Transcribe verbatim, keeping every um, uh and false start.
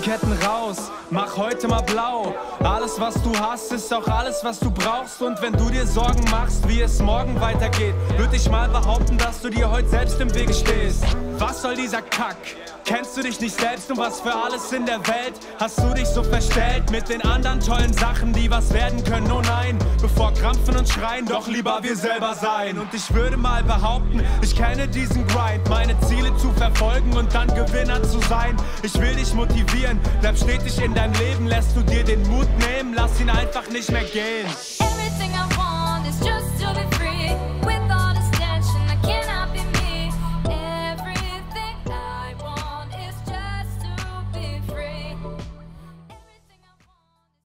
Etiketten raus, mach heute mal blau. Alles, was du hast, ist auch alles, was du brauchst. Und wenn du dir Sorgen machst, wie es morgen weitergeht, würde ich mal behaupten, dass du dir heute selbst im Wege stehst. Was soll dieser Kack? Kennst du dich nicht selbst und was für alles in der Welt hast du dich so verstellt mit den anderen tollen Sachen, die was werden können? Oh nein, bevor krampfen und schreien, doch lieber wir selber sein. Und ich würde mal behaupten, ich kenne diesen Grind, meine Ziele zu verfolgen und dann Gewinner zu sein. Ich will dich motivieren, bleib stetig in deinem Leben. Lässt du dir den Mut nehmen, lass ihn einfach nicht mehr gehen. Everything I want is just to be free. With